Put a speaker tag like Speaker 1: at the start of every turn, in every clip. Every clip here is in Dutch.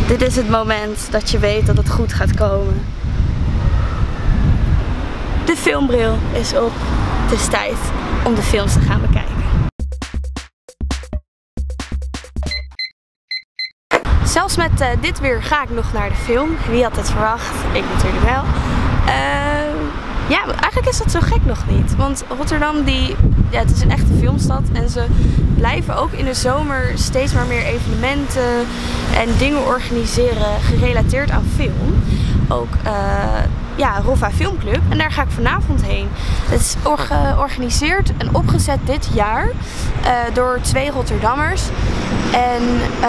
Speaker 1: Dit is het moment dat je weet dat het goed gaat komen. De filmbril is op. Het is tijd om de films te gaan bekijken. Zelfs met dit weer ga ik nog naar de film. Wie had het verwacht? Ik natuurlijk wel. Ja, eigenlijk is dat zo gek nog niet. Want Rotterdam, het is een echte filmstad. En ze blijven ook in de zomer steeds maar meer evenementen en dingen organiseren gerelateerd aan film. Ook Roffa Filmclub. En daar ga ik vanavond heen. Het is georganiseerd en opgezet dit jaar door 2 Rotterdammers. En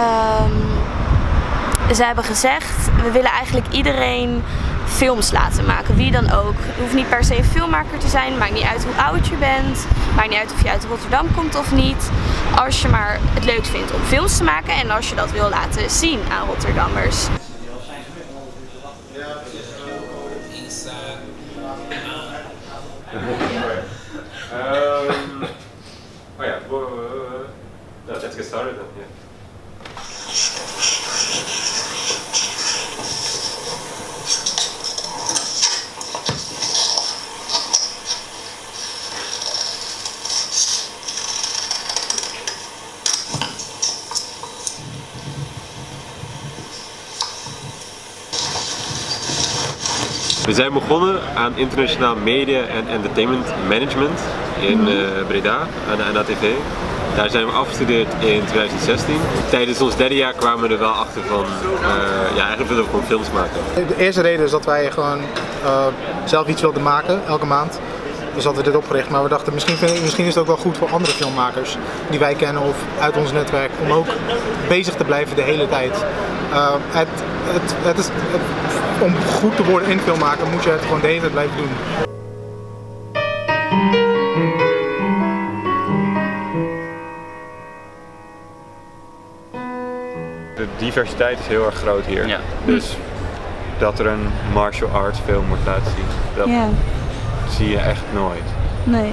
Speaker 1: ze hebben gezegd, we willen eigenlijk iedereen films laten maken, wie dan ook. Je hoeft niet per se een filmmaker te zijn, maakt niet uit hoe oud je bent, maakt niet uit of je uit Rotterdam komt of niet. Als je maar het leuk vindt om films te maken en als je dat wil laten zien aan Rotterdammers.
Speaker 2: Let's get started then. Yeah. We zijn begonnen aan internationaal media en entertainment management in Breda aan de NATV. Daar zijn we afgestudeerd in 2016. Tijdens ons derde jaar kwamen we er wel achter van, eigenlijk willen we gewoon films maken.
Speaker 3: De eerste reden is dat wij gewoon zelf iets wilden maken, elke maand. Dus hadden we dit opgericht, maar we dachten misschien is het ook wel goed voor andere filmmakers die wij kennen of uit ons netwerk om ook bezig te blijven de hele tijd. Om goed te worden in filmmaken moet je het gewoon de hele tijd blijven doen.
Speaker 2: De diversiteit is heel erg groot hier. Ja. Dus dat er een martial arts film wordt laten zien, dat zie je echt nooit.
Speaker 1: Nee.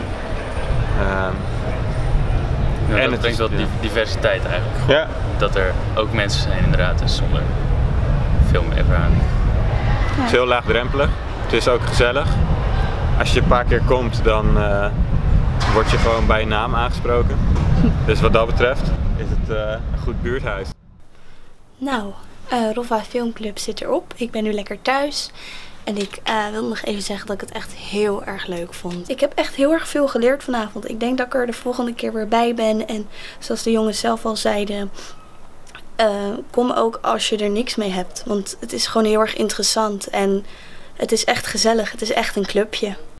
Speaker 4: En het brengt wel diversiteit eigenlijk.
Speaker 2: Ja.
Speaker 4: Dat er ook mensen zijn inderdaad zonder filmervaring.
Speaker 2: Het is heel laagdrempelig. Het is ook gezellig. Als je een paar keer komt, dan word je gewoon bij je naam aangesproken. Dus wat dat betreft is het een goed buurthuis.
Speaker 1: Nou, Roffa Filmclub zit erop. Ik ben nu lekker thuis. En ik wil nog even zeggen dat ik het echt heel erg leuk vond. Ik heb echt heel erg veel geleerd vanavond. Ik denk dat ik er de volgende keer weer bij ben. En zoals de jongens zelf al zeiden, kom ook als je er niks mee hebt. Want het is gewoon heel erg interessant. En het is echt gezellig. Het is echt een clubje.